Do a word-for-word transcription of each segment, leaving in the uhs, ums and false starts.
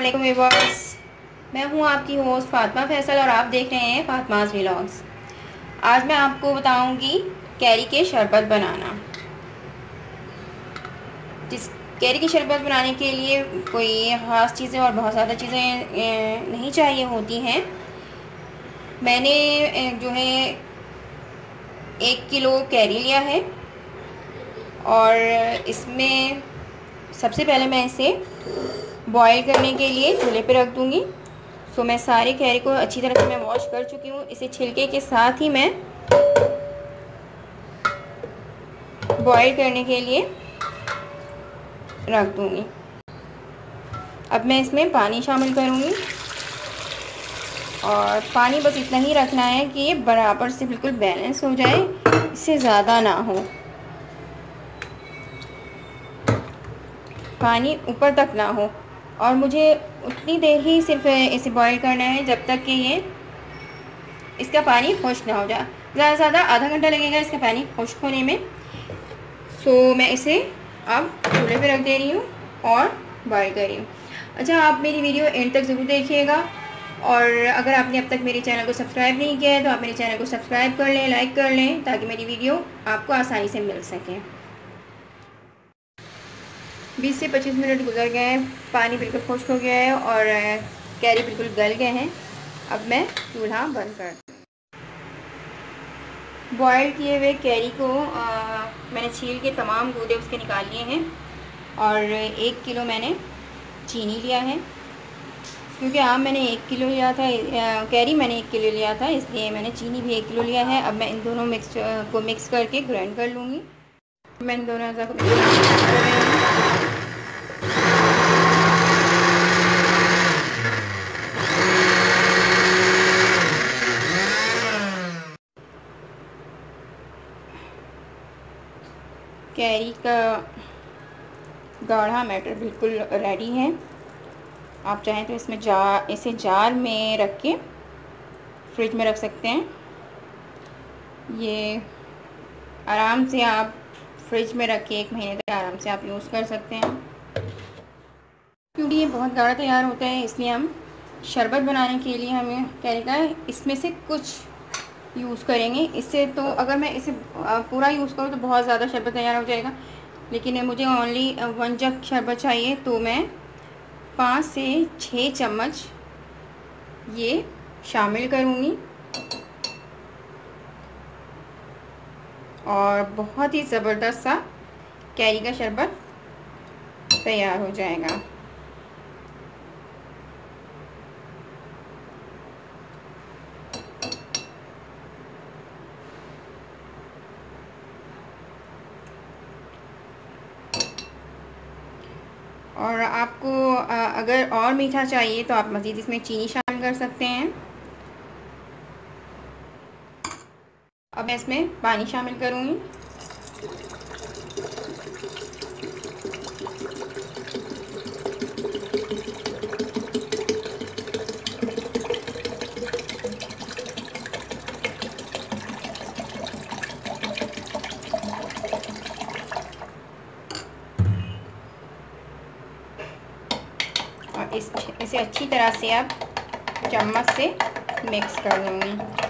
अस्सलाम व्यूअर्स, मैं हूं आपकी होस्ट फातिमा फैसल और आप देख रहे हैं फातिमाज़ व्लॉग्स। आज मैं आपको बताऊंगी कैरी के शरबत बनाना। जिस कैरी के शरबत बनाने के लिए कोई ख़ास चीज़ें और बहुत ज़्यादा चीज़ें नहीं चाहिए होती हैं। मैंने जो है एक किलो कैरी लिया है और इसमें सबसे पहले मैं इसे बॉईल करने के लिए चूल्हे पे रख दूँगी। सो मैं सारे कैरी को अच्छी तरह से मैं वॉश कर चुकी हूँ। इसे छिलके के साथ ही मैं बॉईल करने के लिए रख दूँगी। अब मैं इसमें पानी शामिल करूँगी और पानी बस इतना ही रखना है कि ये बराबर से बिल्कुल बैलेंस हो जाए, इससे ज़्यादा ना हो। पानी ऊपर तक ना हो और मुझे उतनी देर ही सिर्फ इसे बॉईल करना है जब तक कि ये इसका पानी खुश्क ना हो जाए। ज़्यादा से ज़्यादा आधा घंटा लगेगा इसका पानी खुश्क होने में। सो मैं इसे अब चूल्हे पे रख दे रही हूँ और बॉईल कर रही हूँ। अच्छा, आप मेरी वीडियो एंड तक ज़रूर देखिएगा और अगर आपने अब तक मेरे चैनल को सब्सक्राइब नहीं किया है तो आप मेरे चैनल को सब्सक्राइब कर लें, लाइक कर लें, ताकि मेरी वीडियो आपको आसानी से मिल सके। बीस से पच्चीस मिनट गुजर गए हैं, पानी बिल्कुल खुश्क हो गया है और कैरी बिल्कुल गल गए हैं। अब मैं चूल्हा बंद कर बॉयल किए हुए कैरी को आ, मैंने छील के तमाम गूदे उसके निकाल लिए हैं और एक किलो मैंने चीनी लिया है। क्योंकि आम मैंने एक किलो लिया था, कैरी मैंने एक किलो लिया था, इसलिए मैंने चीनी भी एक किलो लिया है। अब मैं इन दोनों मिक्स को मिक्स करके ग्राइंड कर लूँगी। मैं इन दोनों को कर रही हूँ। कैरी का गाढ़ा बैटर बिल्कुल रेडी है। आप चाहें तो इसमें जार इसे जार में रख के फ्रिज में रख सकते हैं। ये आराम से आप फ्रिज में रख के एक महीने तक आराम से आप यूज़ कर सकते हैं। क्योंकि ये बहुत गाढ़ा तैयार होता है, इसलिए हम शरबत बनाने के लिए हमें कैरी का इसमें से कुछ यूज़ करेंगे। इससे तो अगर मैं इसे पूरा यूज़ करूँ तो बहुत ज़्यादा शरबत तैयार हो जाएगा, लेकिन मुझे ओनली वन जग शरबत चाहिए, तो मैं पाँच से छः चम्मच ये शामिल करूँगी और बहुत ही ज़बरदस्त सा कैरी का शरबत तैयार हो जाएगा। और आपको अगर और मीठा चाहिए तो आप मज़ीद इसमें चीनी शामिल कर सकते हैं। अब मैं इसमें पानी शामिल करूँगी। और इस इसे अच्छी तरह से आप चम्मच से मिक्स कर दूँगी।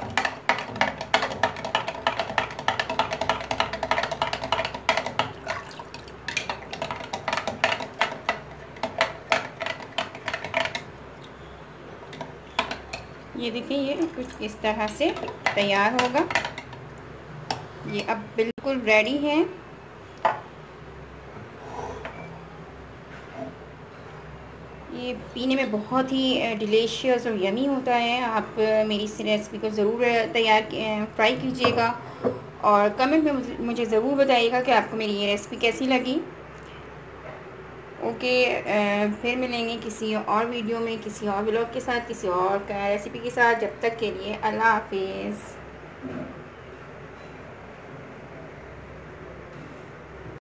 ये देखिए, ये कुछ इस तरह से तैयार होगा। ये अब बिल्कुल रेडी है। ये पीने में बहुत ही डिलीशियस और यमी होता है। आप मेरी इस रेसिपी को ज़रूर तैयार ट्राई कीजिएगा और कमेंट में मुझे ज़रूर बताइएगा कि आपको मेरी ये रेसिपी कैसी लगी। ओके, फिर मिलेंगे किसी और वीडियो में, किसी और व्लॉग के साथ, किसी और रेसिपी के साथ। जब तक के लिए अल्लाह हाफिज़।